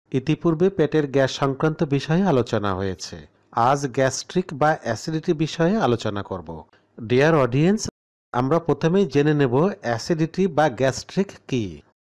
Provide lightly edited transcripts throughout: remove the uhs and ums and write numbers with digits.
ইতিপূর্বে পেটের গ্যাস সংক্রান্ত বিষয়ে আলোচনা হয়েছে। আজ গ্যাস্ট্রিক বা অ্যাসিডিটি বিষয়ে আলোচনা করব। ডিয়ার অডিয়েন্স, আমরা প্রথমেই জেনে নেব অ্যাসিডিটি বা গ্যাস্ট্রিক কি।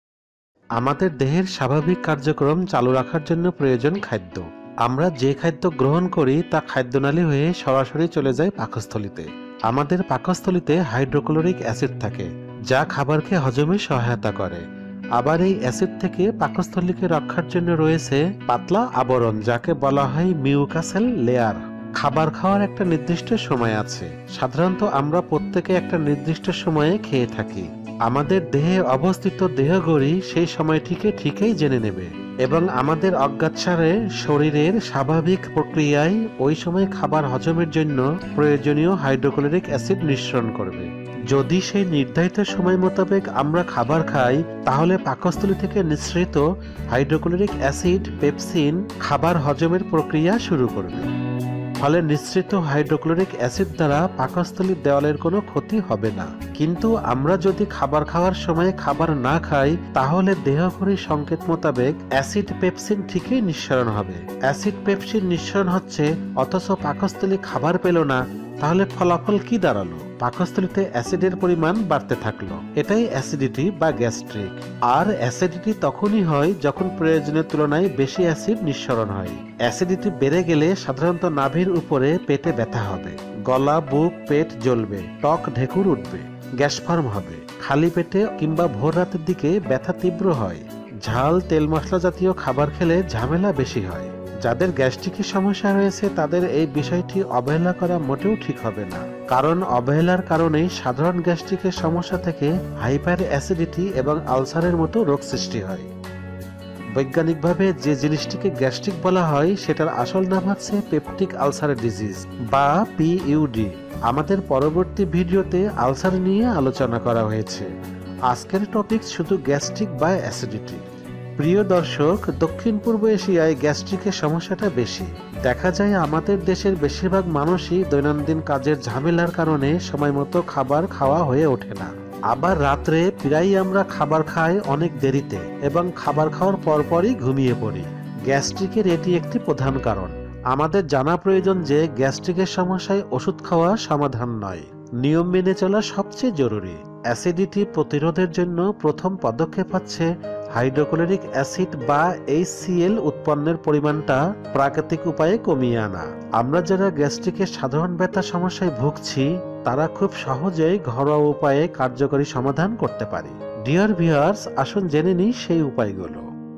আমাদের দেহের স্বাভাবিক কার্যক্রম চালু রাখার জন্য প্রয়োজন খাদ্য। আমরা যে খাদ্য গ্রহণ করি তা খাদ্যনালী হয়ে সরাসরি চলে যায় পাকস্থলীতে। আমাদের পাকস্থলীতে হাইড্রোক্লোরিক অ্যাসিড থাকে, যা খাবারকে হজমে সহায়তা করে। আবার এই অ্যাসিড থেকে পাকস্থলীকে রক্ষার জন্য রয়েছে পাতলা আবরণ, যাকে বলা হয় মিউকাসেল লেয়ার। খাবার খাওয়ার একটা নির্দিষ্ট সময় আছে। সাধারণত আমরা প্রত্যেকে একটা নির্দিষ্ট সময়ে খেয়ে থাকি। আমাদের দেহে অবস্থিত দেহঘড়ি সেই সময়টিকে ঠিকই জেনে নেবে এবং আমাদের অজ্ঞাতসারে শরীরের স্বাভাবিক প্রক্রিয়ায় ওই সময় খাবার হজমের জন্য প্রয়োজনীয় হাইড্রোক্লোরিক অ্যাসিড নিঃসরণ করবে। যদি সেই নির্ধারিত সময় মোতাবেক আমরা খাবার খাই, তাহলে পাকস্থলী থেকে নিঃসৃত হাইড্রোক্লোরিক অ্যাসিড পেপসিন খাবার হজমের প্রক্রিয়া শুরু করবে। ফলে নিঃসৃত হাইড্রোক্লোরিক অ্যাসিড দ্বারা পাকস্থলীর দেওয়ালের কোনো ক্ষতি হবে না। কিন্তু আমরা যদি খাবার খাওয়ার সময় খাবার না খাই, তাহলে দেহঘড়ির সংকেত মোতাবেক অ্যাসিড পেপসিন ঠিকই নিঃসরণ হবে। অ্যাসিড পেপসিন নিঃসরণ হচ্ছে, অথচ পাকস্থলী খাবার পেল না। তাহলে ফলাফল কি দাঁড়ালো? পাকস্থলীতে অ্যাসিডের পরিমাণ বাড়তে থাকলো। এটাই অ্যাসিডিটি বা গ্যাস্ট্রিক। আর অ্যাসিডিটি তখনই হয় যখন প্রয়োজনের তুলনায় বেশি অ্যাসিড নিঃসরণ হয়। অ্যাসিডিটি বেড়ে গেলে সাধারণত নাভির উপরে পেটে ব্যথা হবে, গলা, বুক, পেট জ্বলবে, টক ঢেকুর উঠবে, গ্যাস ফর্ম হবে। খালি পেটে কিংবা ভোর রাতের দিকে ব্যথা তীব্র হয়। ঝাল, তেল মশলা জাতীয় খাবার খেলে ঝামেলা বেশি হয়। যাদের গ্যাস্ট্রিকের সমস্যা রয়েছে তাদের এই বিষয়টি অবহেলা করা মোটেও ঠিক হবে না, কারণ অবহেলার কারণেই সাধারণ গ্যাস্ট্রিকের সমস্যা থেকে হাইপার অ্যাসিডিটি এবং আলসারের মতো রোগ সৃষ্টি হয়। বৈজ্ঞানিকভাবে যে জিনিসটিকে গ্যাস্ট্রিক বলা হয় সেটার আসল নাম হচ্ছে পেপটিক আলসার ডিজিজ বা পিইউডি। আমাদের পরবর্তী ভিডিওতে আলসার নিয়ে আলোচনা করা হয়েছে। আজকের টপিক শুধু গ্যাস্ট্রিক বা অ্যাসিডিটি। প্রিয় দর্শক, দক্ষিণ পূর্ব এশিয়ায় গ্যাস্ট্রিকের সমস্যাটা বেশি। দেখা যায় আমাদের দেশের বেশিরভাগ মানুষই দৈনন্দিন কাজের ঝামেলার কারণে সময়মতো খাবার খাওয়া হয়ে ওঠে না। আবার রাত্রে প্রায়ই আমরা খাবার খাই অনেক দেরিতে এবং খাবার খাওয়ার পরপরই ঘুমিয়ে পড়ি। গ্যাস্ট্রিকের এটি একটি প্রধান কারণ। আমাদের জানা প্রয়োজন যে গ্যাস্ট্রিকের সমস্যায় ওষুধ খাওয়া সমাধান নয়, নিয়ম মেনে চলা সবচেয়ে জরুরি। অ্যাসিডিটি প্রতিরোধের জন্য প্রথম পদক্ষেপ হচ্ছে হাইড্রোক্লোরিক অ্যাসিড বা HCl উৎপন্নের পরিমাণটা প্রাকৃতিক উপায়ে কমিয়ে আনা। আমরা যারা গ্যাস্ট্রিকের সাধারণ ব্যথা সমস্যায় ভুগছি, তারা খুব সহজেই ঘরোয়া উপায়ে কার্যকরী সমাধান করতে পারি। ডিয়ার ভিউয়ার্স, আসুন জেনে নিই সেই উপায়গুলো।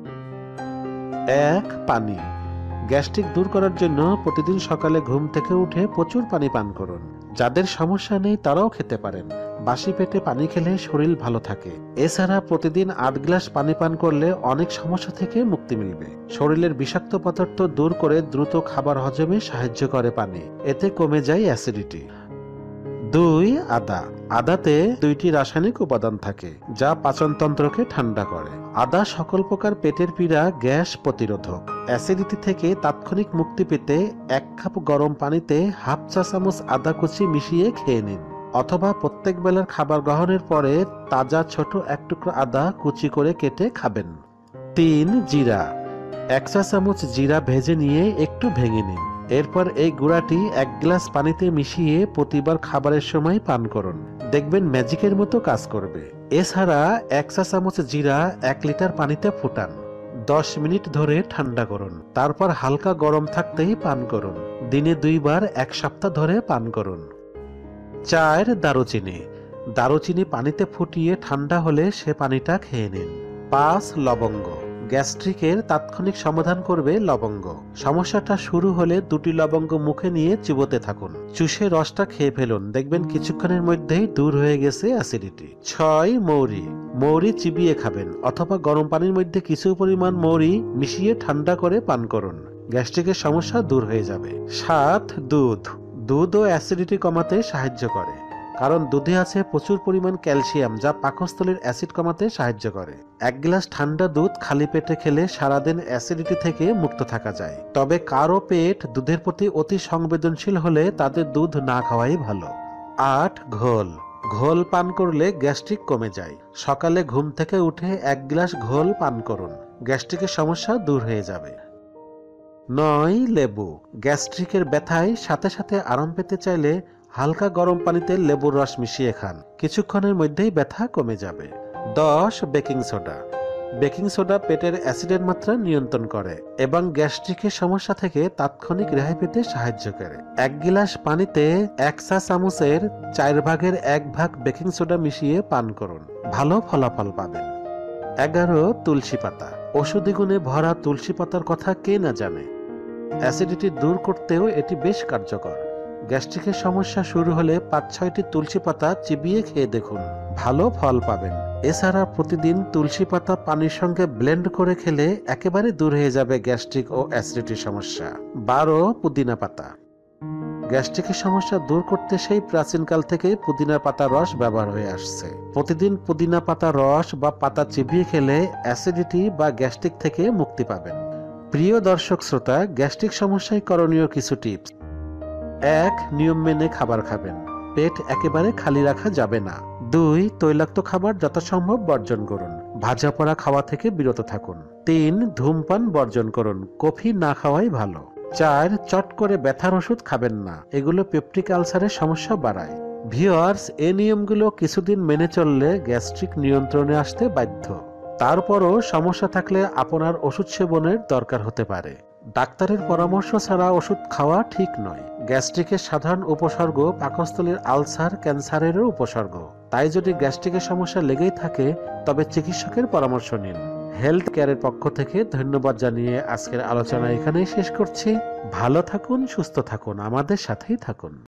1. পানি। গ্যাস্ট্রিক দূর করার জন্য প্রতিদিন সকালে ঘুম থেকে উঠে প্রচুর পানি পান করুন। যাদের সমস্যা নেই তারাও খেতে পারেন। বাসি পেটে পানি খেলে শরীর ভালো থাকে। এছাড়া প্রতিদিন 8 গ্লাস পানি পান করলে অনেক সমস্যা থেকে মুক্তি মিলবে। শরীরের বিষাক্ত পদার্থ দূর করে দ্রুত খাবার হজমে সাহায্য করে পানি। এতে কমে যায় অ্যাসিডিটি। 2. আদা। আদাতে 2টি রাসায়নিক উপাদান থাকে যা পাচনতন্ত্রকে ঠান্ডা করে। আদা সকল প্রকার পেটের পীড়া, গ্যাস প্রতিরোধক। অ্যাসিডিটি থেকে তাৎক্ষণিক মুক্তি পেতে 1 কাপ গরম পানিতে হাফ চা চামচ আদা কুচি মিশিয়ে খেয়ে নিন, অথবা প্রত্যেক বেলার খাবার গ্রহণের পরে তাজা ছোট 1 টুকরো আদা কুচি করে কেটে খাবেন। 3. জিরা। 1 চা চামচ জিরা ভেজে নিয়ে একটু ভেঙে নিন। এরপর এই গুঁড়াটি 1 গ্লাস পানিতে মিশিয়ে প্রতিবার খাবারের সময় পান করুন। দেখবেন ম্যাজিকের মতো কাজ করবে। এছাড়া 1 চা চামচ জিরা 1 লিটার পানিতে ফুটান, 10 মিনিট ধরে ঠান্ডা করুন, তারপর হালকা গরম থাকতেই পান করুন। দিনে 2 বার 1 সপ্তাহ ধরে পান করুন। 4. দারুচিনি। দারুচিনি পানিতে ফুটিয়ে ঠান্ডা হলে সে পানিটা খেয়ে নিন। 5. লবঙ্গ। গ্যাস্ট্রিকের তাৎক্ষণিক সমাধান করবে লবঙ্গ। সমস্যাটা শুরু হলে 2টি লবঙ্গ মুখে নিয়ে চিবোতে থাকুন, চুষে রসটা খেয়ে ফেলুন, দেখবেন কিছুক্ষণের মধ্যেই দূর হয়ে গেছে অ্যাসিডিটি। 6. মৌরি। মৌরি চিবিয়ে খাবেন অথবা গরম পানির মধ্যে কিছু পরিমাণ মৌরি মিশিয়ে ঠান্ডা করে পান করুন, গ্যাস্ট্রিকের সমস্যা দূর হয়ে যাবে। 7. দুধ। দুধও অ্যাসিডিটি কমাতে সাহায্য করে, কারণ দুধে আছে প্রচুর পরিমাণ ক্যালসিয়াম যা পাকস্থলীর অ্যাসিড কমাতে সাহায্য করে। 1 গ্লাস ঠান্ডা দুধ খালি পেটে খেলে সারাদিন অ্যাসিডিটি থেকে মুক্ত থাকা যায়। তবে কারো পেট দুধের প্রতি অতি সংবেদনশীল হলে তাদের দুধ না খাওয়াই ভালো। 8. ঘোল। ঘোল পান করলে গ্যাস্ট্রিক কমে যায়। সকালে ঘুম থেকে উঠে 1 গ্লাস ঘোল পান করুন। গ্যাস্ট্রিকের সমস্যা দূর হয়ে যাবে। 9. লেবু। গ্যাস্ট্রিকের ব্যথায় সাথে সাথে আরাম পেতে চাইলে হালকা গরম পানিতে লেবুর রস মিশিয়ে খান, কিছুক্ষণের মধ্যেই ব্যথা কমে যাবে। 10. Baking soda. বেকিং সোডা পেটের অ্যাসিডের মাত্রা নিয়ন্ত্রণ করে এবং গ্যাস্ট্রিকের সমস্যা থেকে তাৎক্ষণিক রেহাই পেতে সাহায্য করে। 1 গিলাস পানিতে 1 চা চামচের 4 ভাগের 1 ভাগ বেকিং সোডা মিশিয়ে পান করুন, ভালো ফলাফল পাবেন। 11. তুলসী পাতা। ঔষধি গুণে ভরা তুলসী পাতার কথা কে না জানে। অ্যাসিডিটি দূর করতেও এটি বেশ কার্যকর। গ্যাস্ট্রিকের সমস্যা শুরু হলে 5-6টি তুলসী পাতা চিবিয়ে খেয়ে দেখুন, ভালো ফল পাবেন। এছাড়া প্রতিদিন তুলসী পাতা পানির সঙ্গে ব্লেন্ড করে খেলে একেবারে দূর হয়ে যাবে গ্যাস্ট্রিক ও অ্যাসিডিটির সমস্যা। 12. পুদিনা পাতা। গ্যাস্ট্রিকের সমস্যা দূর করতে সেই প্রাচীনকাল থেকেই পুদিনা পাতা রস ব্যবহার হয়ে আসছে। প্রতিদিন পুদিনা পাতা রস বা পাতা চিবিয়ে খেলে অ্যাসিডিটি বা গ্যাস্ট্রিক থেকে মুক্তি পাবেন। প্রিয় দর্শক শ্রোতা, গ্যাস্ট্রিক সমস্যায় করণীয় কিছু টিপস। 1. নিয়ম মেনে খাবার খাবেন, পেট একেবারে খালি রাখা যাবে না। 2. তৈলাক্ত খাবার যথাসম্ভব বর্জন করুন, ভাজা পোড়া খাওয়া থেকে বিরত থাকুন। 3. ধূমপান বর্জন করুন, কফি না খাওয়াই ভালো। 4. চট করে ব্যথার ওষুধ খাবেন না, এগুলো পেপটিক আলসারের সমস্যা বাড়ায়। ভিউয়ার্স, এই নিয়মগুলো কিছুদিন মেনে চললে গ্যাস্ট্রিক নিয়ন্ত্রণে আসতে বাধ্য। তারপরও সমস্যা থাকলে আপনার ওষুধ সেবনের দরকার হতে পারে। ডাক্তারের পরামর্শ ছাড়া ওষুধ খাওয়া ঠিক নয়। গ্যাস্ট্রিকের সাধারণ উপসর্গ পাকস্থলীর আলসার, ক্যান্সারেরও উপসর্গ। তাই যদি গ্যাস্ট্রিকের সমস্যা লেগেই থাকে তবে চিকিৎসকের পরামর্শ নিন। হেলথ কেয়ারের পক্ষ থেকে ধন্যবাদ জানিয়ে আজকের আলোচনা এখানেই শেষ করছি। ভালো থাকুন, সুস্থ থাকুন, আমাদের সাথেই থাকুন।